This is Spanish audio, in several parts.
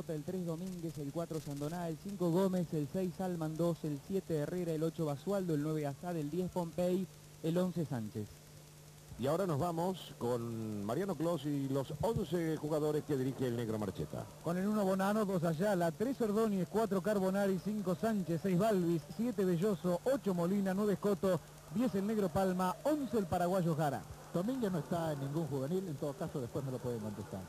Marcheta, el 3 Domínguez, el 4 Sandoná, el 5 Gómez, el 6 Alman 2, el 7 Herrera, el 8 Basualdo, el 9 Azad, el 10 Pompey, el 11 Sánchez. Y ahora nos vamos con Mariano Clos y los 11 jugadores que dirige el Negro Marcheta. Con el 1 Bonano, 2 Ayala, 3 Ordóñez, 4 Carbonari, 5 Sánchez, 6 Balvis, 7 Belloso, 8 Molina, 9 Escoto, 10 el Negro Palma, 11 el paraguayo Jara. Domínguez no está en ningún juvenil, en todo caso después me lo pueden contestar.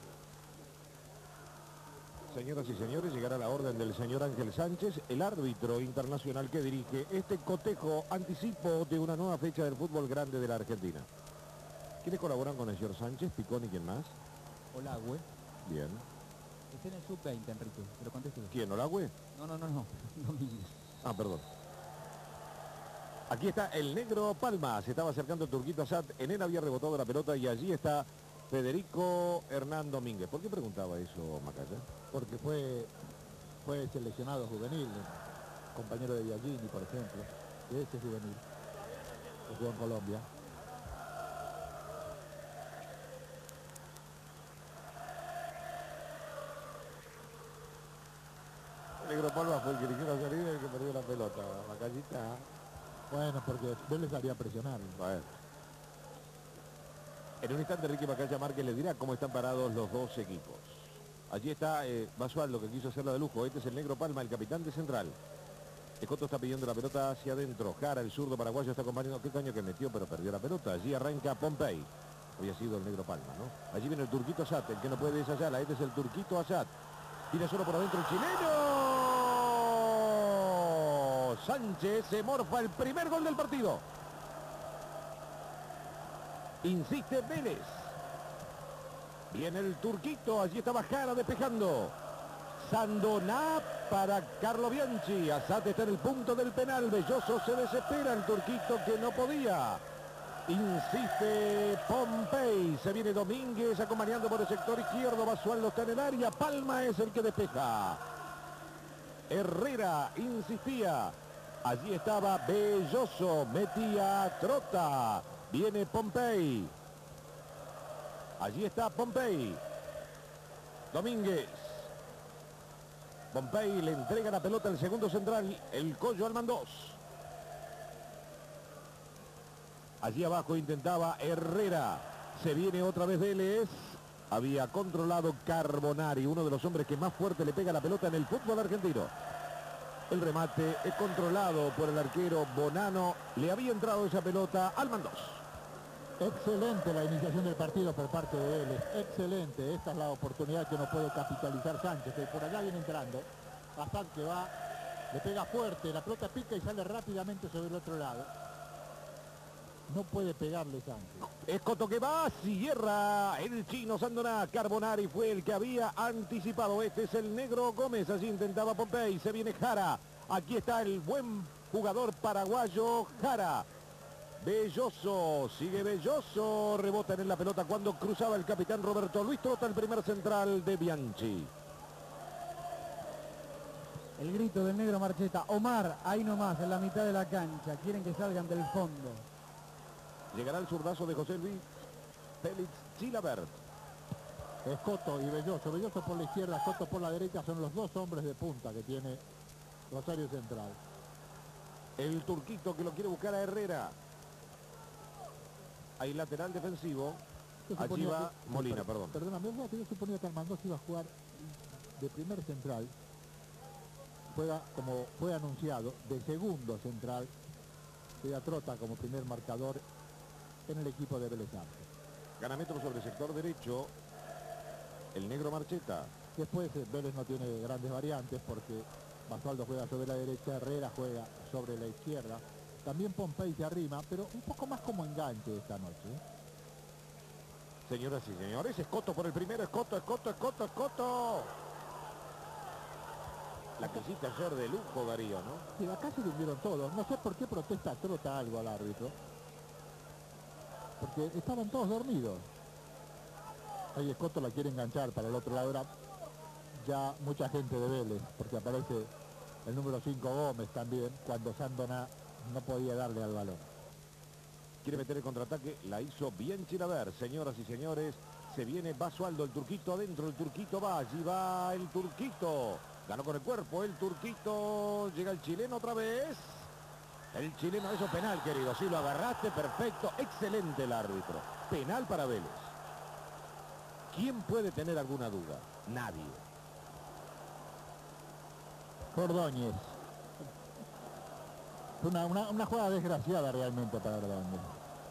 Señoras y señores, llegará la orden del señor Ángel Sánchez, el árbitro internacional que dirige este cotejo anticipo de una nueva fecha del fútbol grande de la Argentina. ¿Quiénes colaboran con el señor Sánchez? Picón y quién más. Olagüe. Bien. Está en el sub-20, Enrique, pero contéstelo. ¿Quién, Olagüe? No. Domínguez. Ah, perdón. Aquí está el Negro Palma, se estaba acercando el Turquito Asad, en él había rebotado la pelota y allí está Federico Hernán Domínguez. ¿Por qué preguntaba eso, Macaya? Porque fue seleccionado juvenil, compañero de Biagini, por ejemplo, de ese juvenil, que jugó en Colombia. El Negro Palma fue el que eligió la salida y el que perdió la pelota, Macayita. Bueno, porque Vélez salía a presionar. Bueno. En un instante Ricky Macaya Márquez le dirá cómo están parados los dos equipos. Allí está Basualdo, que quiso hacerla de lujo. Este es el Negro Palma, el capitán de Central. Escoto está pidiendo la pelota hacia adentro. Jara, el zurdo paraguayo, está acompañando. Qué caño que metió, pero perdió la pelota. Allí arranca Pompey. Había sido el Negro Palma, ¿no? Allí viene el Turquito Asad, el que no puede es Ayala. Este es el Turquito Asad. Tira solo por adentro el chileno. Sánchez se morfa el primer gol del partido. Insiste Vélez. Viene el Turquito, allí estaba Jara despejando. Sandoná para Carlo Bianchi. Asad está en el punto del penal. Belloso se desespera, el Turquito que no podía. Insiste Pompey. Se viene Domínguez acompañando por el sector izquierdo. Basualdo está en el área. Palma es el que despeja. Herrera insistía. Allí estaba Belloso. Metía Trota. Viene Pompey. Allí está Pompey. Domínguez. Pompey le entrega la pelota al segundo central. El Collo Alman 2. Allí abajo intentaba Herrera. Se viene otra vez Vélez. Había controlado Carbonari, uno de los hombres que más fuerte le pega la pelota en el fútbol argentino. El remate es controlado por el arquero Bonano. Le había entrado esa pelota Alman 2. Excelente la iniciación del partido por parte de Vélez. Excelente. Esta es la oportunidad que no puede capitalizar Sánchez. Que por allá viene entrando. Asad que va, le pega fuerte. La pelota pica y sale rápidamente sobre el otro lado. No puede pegarle Sánchez. Escoto que va, cierra el chino Sandoná. Carbonari fue el que había anticipado. Este es el Negro Gómez. Allí intentaba Pompey. Se viene Jara. Aquí está el buen jugador paraguayo Jara. Belloso, sigue Belloso, rebota en la pelota cuando cruzaba el capitán Roberto Luis Trota, el primer central de Bianchi. El grito del Negro Marcheta. Omar, ahí nomás, en la mitad de la cancha. Quieren que salgan del fondo. Llegará el zurdazo de José Luis Félix Chilabert. Escoto y Belloso. Belloso por la izquierda, Escoto por la derecha. Son los dos hombres de punta que tiene Rosario Central. El Turquito que lo quiere buscar a Herrera. Hay lateral defensivo. Allí va Molina, perdón. Perdóname, yo suponía que Alman 2 iba a jugar de primer central. Juega, como fue anunciado, de segundo central. Queda Trota como primer marcador en el equipo de Vélez Arce. Gana metro sobre el sector derecho. El Negro Marcheta. Después Vélez no tiene grandes variantes porque Basualdo juega sobre la derecha, Herrera juega sobre la izquierda. También Pompey se arrima, pero un poco más como enganche esta noche. Señoras y señores, Escoto por el primero. Escoto. La casita ayer de lujo, Darío, ¿no? Y acá se durmieron todos. No sé por qué protesta Trota algo al árbitro. Porque estaban todos dormidos. Ahí Escoto la quiere enganchar para el otro lado. Era ya mucha gente de Vélez, porque aparece el número 5 Gómez también, cuando Sandoná no podía darle al balón. Quiere meter el contraataque, la hizo bien Chilabert. Señoras y señores, Se viene Basualdo, el turquito adentro, el turquito va, allí va el turquito. Ganó con el cuerpo, el turquito, llega el chileno otra vez. El chileno, eso penal, querido, sí lo agarraste, perfecto, excelente el árbitro. Penal para Vélez. ¿Quién puede tener alguna duda? Nadie. Ordóñez. Una jugada desgraciada realmente para Ordóñez.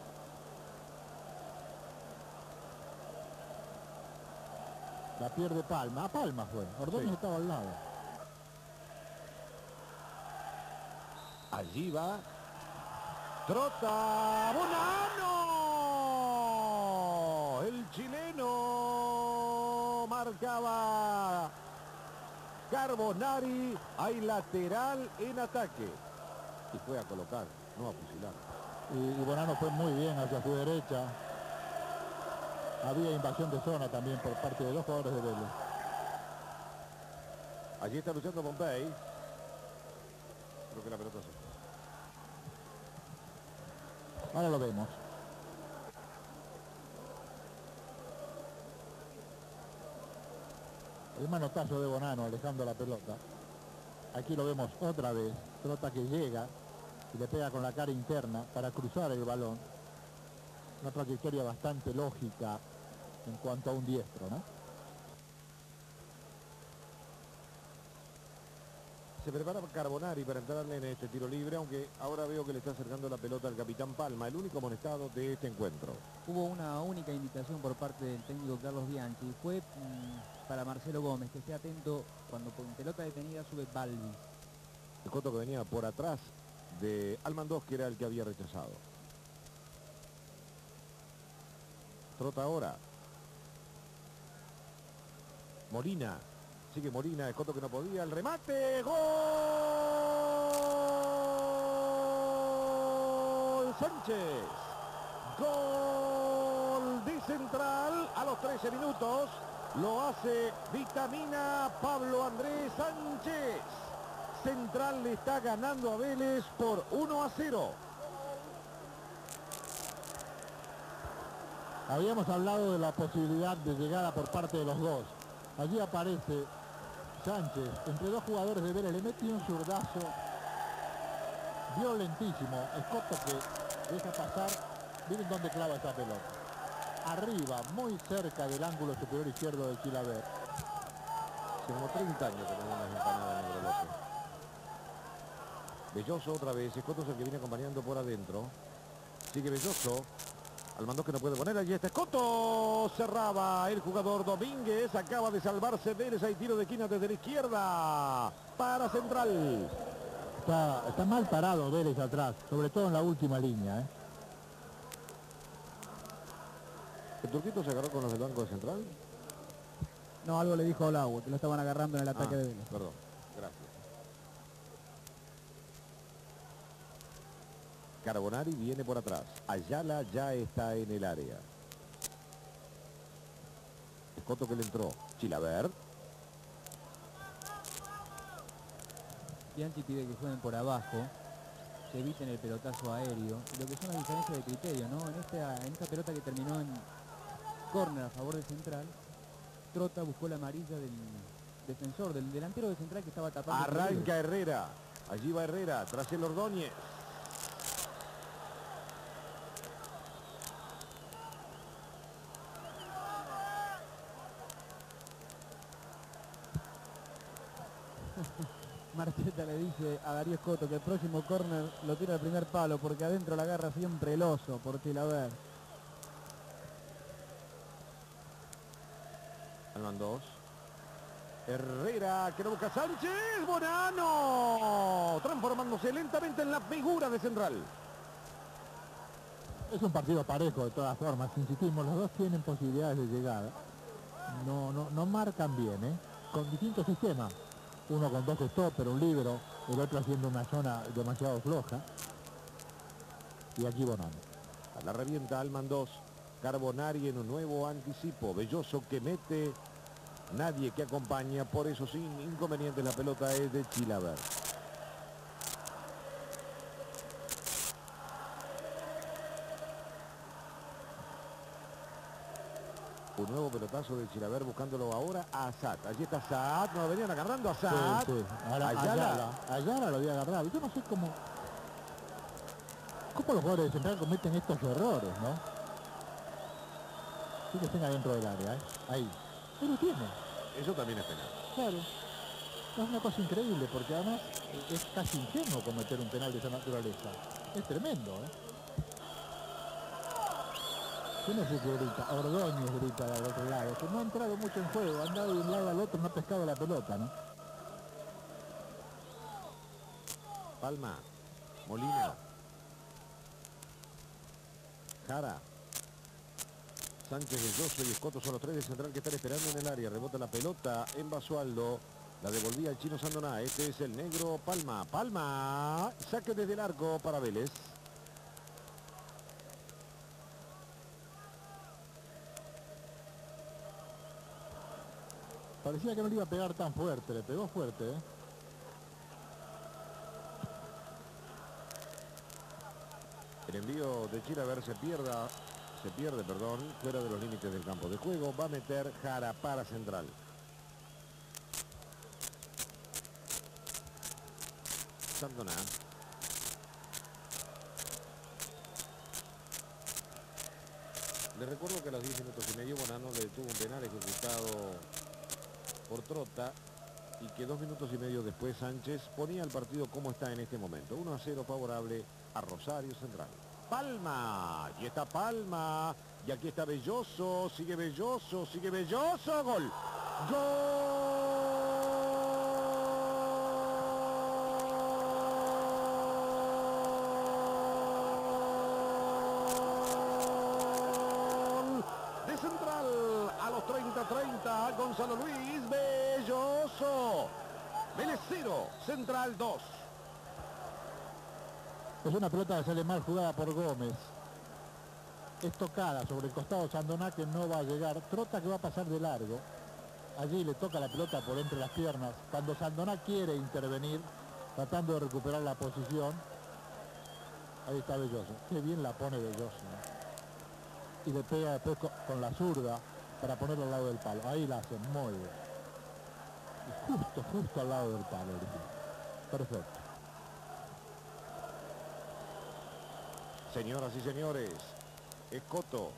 La pierde Palma. A Palma fue. Ordóñez Sí. estaba al lado. Allí va. Trota. ¡Bonano! El chileno marcaba Carbonari. Hay lateral en ataque. Y fue a colocar, no a fusilar. Y Bonano fue muy bien hacia su derecha. Había invasión de zona también por parte de los jugadores de Vélez. Allí está luchando Pompey. Creo que la pelota se... Ahora lo vemos. El manotazo de Bonano alejando la pelota. Aquí lo vemos otra vez. Trota que llega y le pega con la cara interna para cruzar el balón. Una trayectoria bastante lógica en cuanto a un diestro, ¿no? Se prepara Carbonari para entrarle en este tiro libre, aunque ahora veo que le está acercando la pelota al capitán Palma, el único amonestado de este encuentro. Hubo una única indicación por parte del técnico Carlos Bianchi. Fue para Marcelo Gómez, que esté atento cuando con pelota detenida sube Balvis. El coto que venía por atrás de Almandós, que era el que había rechazado. Trota ahora. Molina. Sigue Molina, el coto que no podía. El remate. ¡Gol! Sánchez. Gol de Central a los 13 minutos. Lo hace Vitamina Pablo Andrés Sánchez. Central le está ganando a Vélez por 1-0. Habíamos hablado de la posibilidad de llegada por parte de los dos. Allí aparece Sánchez entre dos jugadores de Vélez. Le metió un zurdazo violentísimo. Escoto que deja pasar. Miren dónde clava esa pelota. Arriba, muy cerca del ángulo superior izquierdo del Chilaver. Hace como 30 años que tenemos unas empanadas, Negro López. Belloso otra vez. Escoto es el que viene acompañando por adentro. Sigue Belloso. Almandós que no puede poner, allí está Escoto, cerraba el jugador Domínguez, acaba de salvarse Vélez, hay tiro de esquina desde la izquierda para Central. Está mal parado Vélez atrás, sobre todo en la última línea, ¿eh? ¿El turquito se agarró con los del banco de Central? No, algo le dijo Olau, que lo estaban agarrando en el ataque de Vélez. Perdón, gracias. Carbonari viene por atrás. Ayala ya está en el área. Escoto que le entró. Chilaver. Bianchi pide que jueguen por abajo, se eviten el pelotazo aéreo, y lo que son las diferencias de criterio, ¿no? En esta pelota que terminó en córner a favor de Central, Trota buscó la amarilla del defensor, del delantero de Central que estaba tapando. Arranca Herrera. Allí va Herrera, tras el Ordóñez. Marcheta le dice a Darío Escoto que el próximo córner lo tira al primer palo porque adentro la agarra siempre el oso por Chilaver. Almandós. Herrera que no busca Sánchez. Bonano. Transformándose lentamente en la figura de Central. Es un partido parejo de todas formas, insistimos, los dos tienen posibilidades de llegada. No marcan bien, ¿eh? Con distintos sistemas. Uno con dos stoppers, un líbero, el otro haciendo una zona demasiado floja. Y aquí Bonano. La revienta Almandós. Carbonari en un nuevo anticipo. Belloso que mete. Nadie que acompaña. Por eso sin inconveniente la pelota es de Chilaver. nuevo pelotazo de Chilaver buscándolo ahora a Azad. Allí está Azad, no lo venían agarrando a Azad. Sí, sí. Ahora Ayala lo había agarrado. Yo no sé cómo los jugadores de Central cometen estos errores, ¿no? Sí que estén adentro del área, ¿eh? Ahí. Pero tiene. Eso también es penal. Claro. Es una cosa increíble porque además es casi ingenuo cometer un penal de esa naturaleza. Es tremendo, ¿eh? ¿Quién es el que grita? Ordóñez grita del otro lado, que no ha entrado mucho en juego, ha andado de un lado al otro, no ha pescado la pelota, ¿no? Palma, Molina, Jara, Sánchez, Belloso y Escoto son los tres de Central que están esperando en el área. Rebota la pelota en Basualdo. La devolvía el chino Sandoná. Este es el negro Palma. Palma. Saque desde el arco para Vélez. Parecía que no le iba a pegar tan fuerte, le pegó fuerte, ¿eh? El envío de Chilaver se pierde, fuera de los límites del campo de juego. Va a meter Jara para Central. Sandoná. Les recuerdo que a los 10 minutos y medio Bonano le tuvo un penal ejecutado por Trota y que 2 minutos y medio después Sánchez ponía el partido como está en este momento. 1-0 favorable a Rosario Central. Palma, y está Palma, y aquí está Belloso, sigue Belloso, gol. Gol de Central a los 30-30, Gonzalo Luis Belloso. Vélez 0, Central 2. Es una pelota que sale mal jugada por Gómez. Es tocada sobre el costado Sandoná que no va a llegar. Trota que va a pasar de largo. Allí le toca la pelota por entre las piernas. Cuando Sandoná quiere intervenir, tratando de recuperar la posición. Ahí está Belloso. Qué bien la pone Belloso, ¿no? Y le pega después con la zurda para ponerlo al lado del palo. Ahí la hace muy bien. Y justo al lado del palo. Perfecto. Señoras y señores, Escoto,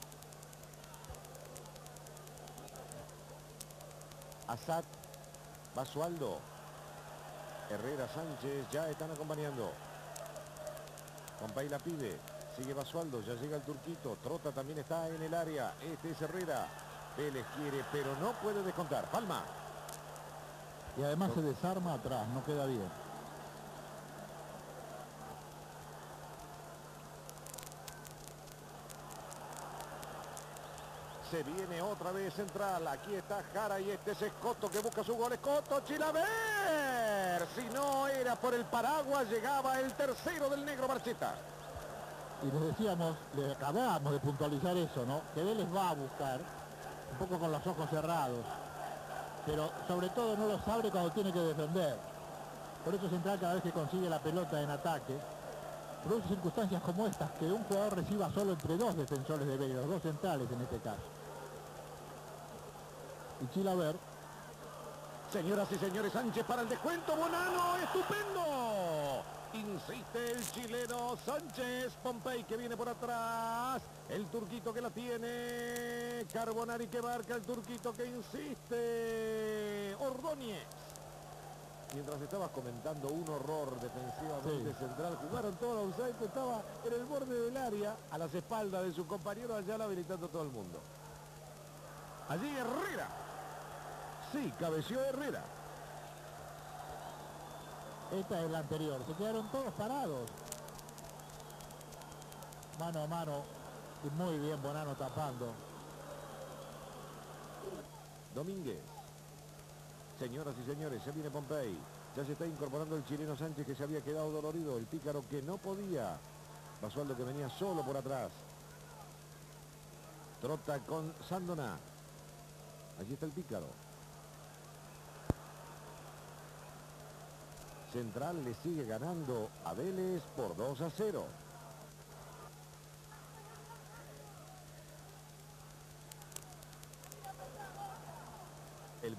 Azad, Basualdo, Herrera, Sánchez ya están acompañando. Compay la pide, sigue Basualdo, ya llega el turquito, Trota también está en el área, este es Herrera, Vélez quiere pero no puede descontar. Palma. Y además se desarma atrás, no queda bien. Se viene otra vez Central. Aquí está Jara y este es Escoto que busca su gol. Escoto, Chilaver. Si no era por el paraguas, llegaba el tercero del negro Barcheta. Y les decíamos, les acabamos de puntualizar eso, ¿no? Que Vélez va a buscar, un poco con los ojos cerrados, pero sobre todo no los abre cuando tiene que defender. Por eso Central cada vez que consigue la pelota en ataque, produce circunstancias como estas, que un jugador reciba solo entre dos defensores de Vélez, los dos centrales en este caso. Y Chilaver. Señoras y señores, Sánchez para el descuento. Bonano, estupendo. Insiste el chileno Sánchez. Pompey que viene por atrás. El turquito que la tiene. Carbonari que marca, el turquito que insiste. Ordóñez. Mientras estabas comentando un horror defensivamente Central, jugaron todos los offside, estaba en el borde del área, a las espaldas de su compañero Ayala, habilitando todo el mundo. Allí Herrera. Sí, cabeció Herrera. Esta es la anterior. Se quedaron todos parados. Mano a mano. Y muy bien Bonano tapando. Domínguez. Señoras y señores, se viene Pompey. Ya se está incorporando el chileno Sánchez que se había quedado dolorido. El pícaro que no podía. Basualdo que venía solo por atrás. Trota con Sandoná. Allí está el pícaro. Central le sigue ganando a Vélez por 2-0.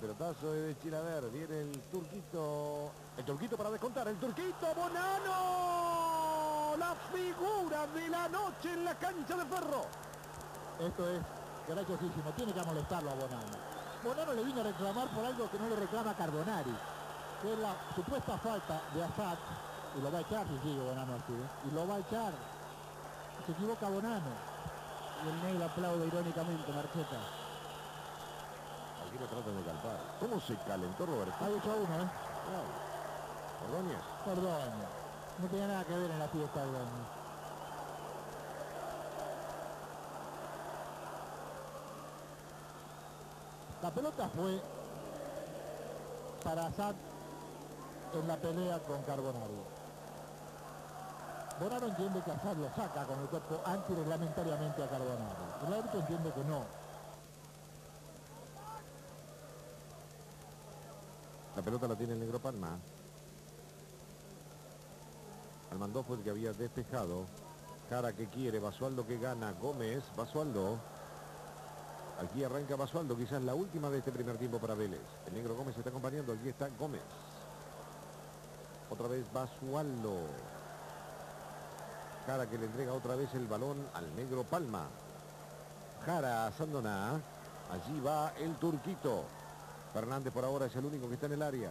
pelotazo de Chilaver. Viene el turquito. El turquito para descontar. El turquito Bonano. La figura de la noche en la cancha de Ferro. Esto es graciosísimo. Tiene que molestarlo a Bonano. Bonano le vino a reclamar por algo que no le reclama Carbonari, que es la supuesta falta de Assad. Y lo va a echar si sigue Bonano así, ¿eh? Y lo va a echar. Se equivoca Bonano. Y el negro aplaude irónicamente, Marcheta. Aquí lo tratan de calpar. ¿Cómo se calentó Roberto? Hay 8-1, ¿eh? Ordóñez. Ordóñez. No tenía nada que ver en la fiesta de Ordóñez. La pelota fue para Assad en la pelea con Carbonari. Bonano entiende que Assad lo saca con el cuerpo antirreglamentariamente a Carbonari. El árbitro entiende que no. La pelota la tiene el negro Palma. Almandó fue el que había despejado. Jara que quiere, Basualdo que gana, Gómez, Basualdo. Aquí arranca Basualdo, quizás la última de este primer tiempo para Vélez. El negro Gómez está acompañando, aquí está Gómez. Otra vez Basualdo. Jara que le entrega otra vez el balón al negro Palma. Jara a Sandoná. Allí va el turquito. Fernández por ahora es el único que está en el área.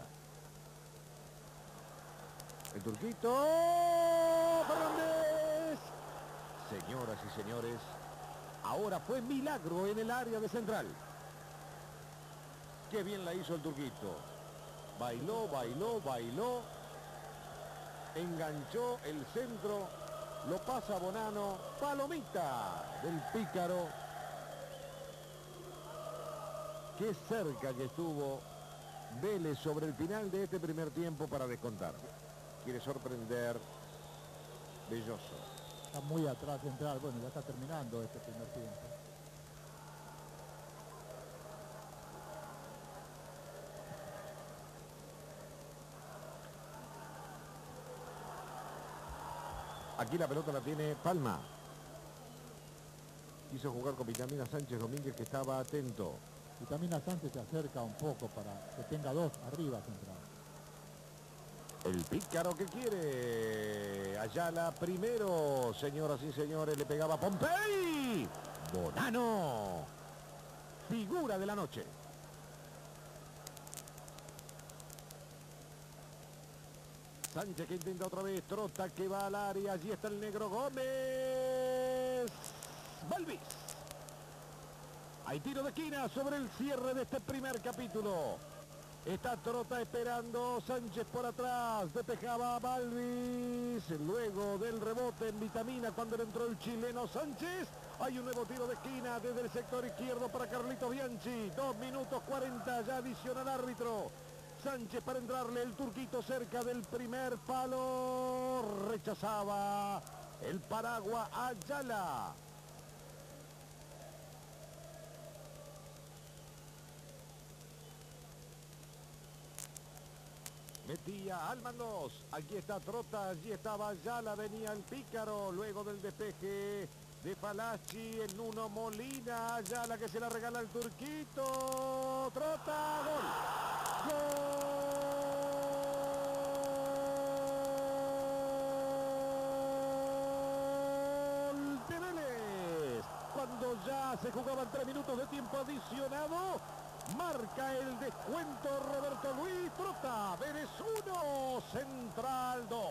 El turquito. Fernández. Señoras y señores, ahora fue milagro en el área de central. Qué bien la hizo el turquito. Bailó, bailó, bailó. Enganchó el centro. Lo pasa Bonano. Palomita del pícaro. Qué cerca que estuvo Vélez sobre el final de este primer tiempo para descontar. Quiere sorprender Belloso. Está muy atrás central. Bueno, ya está terminando este primer tiempo. Aquí la pelota la tiene Palma. Quiso jugar con Vitamina Sánchez Domínguez, que estaba atento. Vitamina Sánchez se acerca un poco para que tenga dos arriba central. El pícaro que quiere. Ayala primero, señoras y señores, le pegaba Pompey. Bonano. Figura de la noche. Sánchez que intenta otra vez, Trota que va al área, allí está el negro Gómez. Balvis. Hay tiro de esquina sobre el cierre de este primer capítulo. Está Trota esperando, Sánchez por atrás, despejaba a Balvis. Luego del rebote en Vitamina cuando le entró el chileno Sánchez. Hay un nuevo tiro de esquina desde el sector izquierdo para Carlitos Bianchi. 2 minutos 40, ya adiciona el árbitro. Sánchez para entrarle, el turquito cerca del primer palo. Rechazaba el paraguas Ayala. Metía Almandos, aquí está Trota, allí estaba Ayala, venía el pícaro, luego del despeje de Falachi, el Nuno Molina, Ayala que se la regala al turquito, Trota, gol, gol de Vélez, cuando ya se jugaban 3 minutos de tiempo adicionado. Marca el descuento Roberto Luis Trota. Vélez 1, Central 2.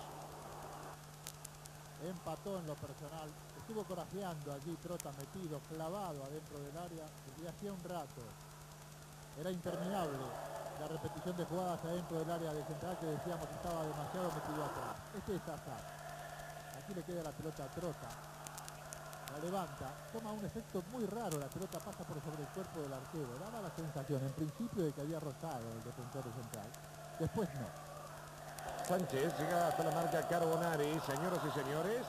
Empató en lo personal. Estuvo corajeando allí Trota metido, clavado adentro del área. Desde hacía un rato. Era interminable la repetición de jugadas adentro del área de Central que decíamos que estaba demasiado metido atrás. Este es Assad. Aquí le queda la pelota a Trota. La levanta, toma un efecto muy raro, la pelota pasa por sobre el cuerpo del arquero. Daba la sensación en principio de que había rozado el defensor de Central. Después no. Sánchez llega hasta la marca Carbonari, señoras y señores.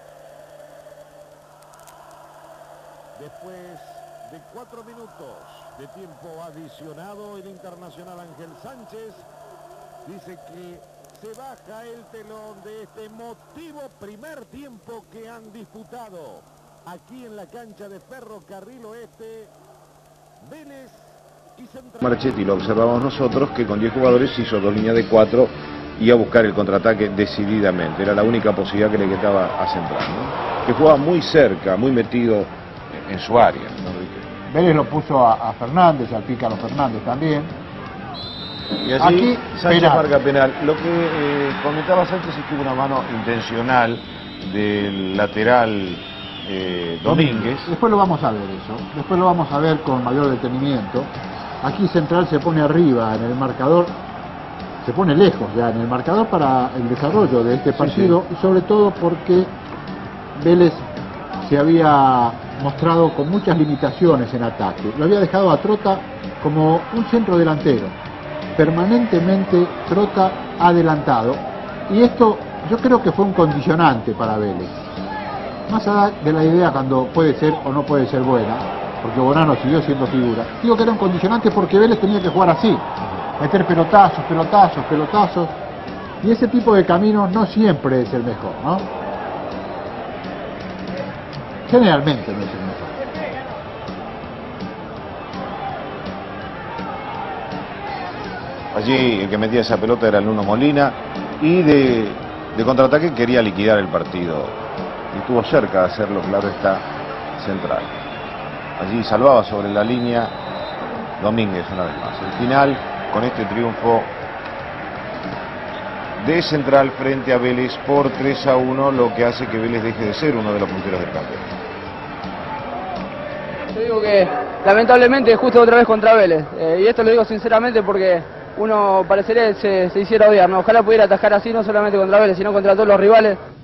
Después de 4 minutos de tiempo adicionado, el internacional Ángel Sánchez dice que se baja el telón de este emotivo primer tiempo que han disputado aquí en la cancha de Ferrocarril Oeste. Vélez Marchetti, lo observamos nosotros, que con 10 jugadores hizo 2 líneas de 4 y a buscar el contraataque decididamente. Era la única posibilidad que le quedaba a Central, ¿no? Que jugaba muy cerca, muy metido en su área, ¿no, Enrique? Vélez lo puso a Fernández, al Pícaro Fernández también. Y así Aquí, Sánchez penal. marca penal. Lo que comentaba Sánchez es que hubo una mano intencional del lateral Domínguez. Después lo vamos a ver eso, después lo vamos a ver con mayor detenimiento. Aquí Central se pone arriba en el marcador, se pone lejos ya en el marcador para el desarrollo de este partido, y sobre todo porque Vélez se había mostrado con muchas limitaciones en ataque. Lo había dejado a Trota como un centro delantero, permanentemente Trota adelantado, y esto yo creo que fue un condicionante para Vélez. Más allá de la idea cuando puede ser o no puede ser buena, porque Bonano siguió siendo figura, digo que era un condicionante porque Vélez tenía que jugar así, meter pelotazos, pelotazos, pelotazos, y ese tipo de camino no siempre es el mejor, ¿no? Generalmente no es el mejor. Allí el que metía esa pelota era el Nuno Molina, y de contraataque quería liquidar el partido, y estuvo cerca de hacerlo, claro está, Central. Allí salvaba sobre la línea Domínguez una vez más. El final, con este triunfo de Central frente a Vélez por 3-1, lo que hace que Vélez deje de ser uno de los punteros del campeonato. Yo digo que lamentablemente justo otra vez contra Vélez, y esto lo digo sinceramente porque uno parecería se hiciera odiar, ¿no? Ojalá pudiera atajar así no solamente contra Vélez, sino contra todos los rivales.